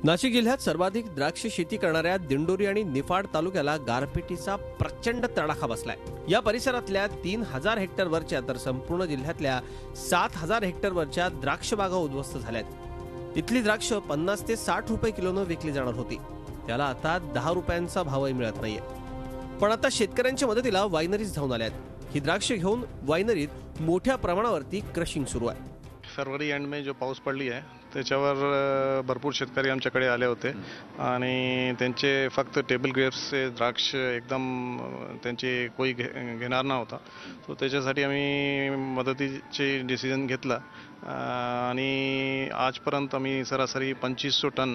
नाशिक जिल्ह्यात सर्वाधिक द्राक्ष शेती करणाऱ्या दिंडोरी आणि निफाड तालुक्याला गारपिटीचा प्रचंड तडाखा बसलाय। या परिसरातल्या 3000 हेक्टरवरच्या तर संपूर्ण जिल्ह्यातल्या 7000 हेक्टरवरच्या द्राक्ष बागा उद्ध्वस्त झाल्यात। इथली द्राक्ष 50 ते 60 रुपये किलोने विकली जाणार होती, त्याला आता 10 रुपयांचा भावही मिळत नाहीये। पण आता शेतकऱ्यांच्या मदतीला वायनरीज धावून आल्यात। ही द्राक्ष घेऊन वायनरीत मोठ्या प्रमाणावरती क्रशिंग सुरू आहे। फरवरी एंड में जो पाऊस पडली आहे त्याच्यावर भरपूर शेतकरी आमच्याकडे आले होते आणि त्यांचे फक्त टेबल ग्रेप्सचे द्राक्ष एकदम त्यांचे कोई घेणार नव्हता। तो त्याच्यासाठी आम्ही मदतीचे डिसिजन घेतला आणि आजपर्यंत आम्ही सरासरी 2500 टन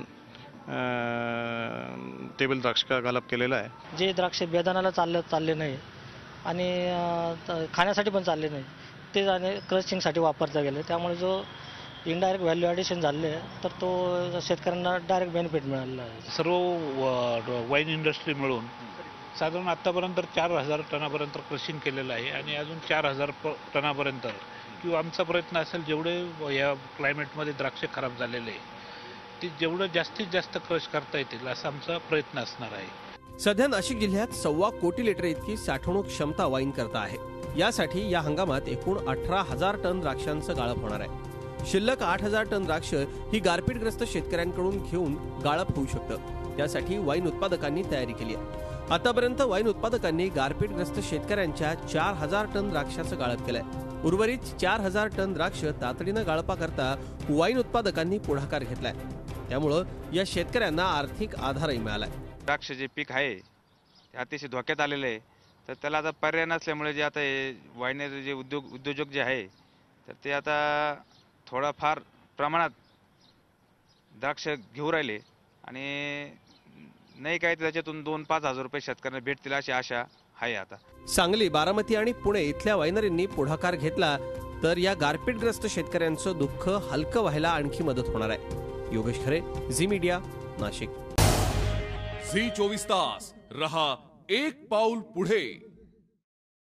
टेबल द्राक्ष का गालप केलेला आहे। जे द्राक्ष बेदानाला चालले नाही आणि खाण्यासाठी पण चालले नाही ते क्रशिंगसाठी वापरता गेले, त्यामुळे जो इनडायरेक्ट व्हॅल्यू ॲडिशन झाले तर तो शेतकऱ्यांना डायरेक्ट बेनिफिट मिळालेला आहे। सर्व वाईन इंडस्ट्री मिळून साधारण आतापर्यंत 4000 टनापर्यंत क्रशिंग केलेलं आहे आणि अजून 4000 टनापर्यंत किंवा आमचा प्रयत्न असेल जेवढे या क्लायमेटमध्ये द्राक्ष खराब झालेले आहे ते जेवढं जास्तीत जास्त क्रश करता येतील असा आमचा प्रयत्न असणार आहे। सध्या नाशिक जिल्ह्यात 1.25 कोटी लिटर इतकी साठवणूक क्षमता वाईन करता आहे। यासाठी या हंगामात एकूण 18000 टन द्राक्षांचं गाळप होणार आहे। शिल्लक 8000 टन द्राक्ष ही गारपीटग्रस्त शेतकऱ्यांकडून घेऊन गाळप होऊ शकतं, त्यासाठी वाईन उत्पादकांनी तयारी केली आहे। आतापर्यंत वाईन उत्पादकांनी गारपीटग्रस्त शेतकऱ्यांच्या 4000 टन द्राक्षाचं गाळप केलंय। उर्वरित 4000 टन द्राक्ष तातडीनं गाळपाकरता वाईन उत्पादकांनी पुढाकार घेतलाय, त्यामुळं या शेतकऱ्यांना आर्थिक आधारही मिळालाय। द्राक्ष जे पीक आहे ते अतिशय धोक्यात आलेलं आहे, तर त्याला आता पर्याय नसल्यामुळे जे आता वायनरी जे उद्योजक जे आहे तर ते आता थोडाफार प्रमाणात द्राक्ष घेऊ राहिले आणि नाही काय त्याच्यातून 2-5 हजार रुपये शेतकऱ्यांना भेटतील अशी आशा आहे। आता सांगली, बारामती आणि पुणे इथल्या वायनरींनी पुढाकार घेतला तर या गारपीटग्रस्त शेतकऱ्यांचं दुःख हलकं व्हायला आणखी मदत होणार आहे। योगेश खरे, झी मीडिया, नाशिक। झी 24 तास रहा एक पाऊल पुढे।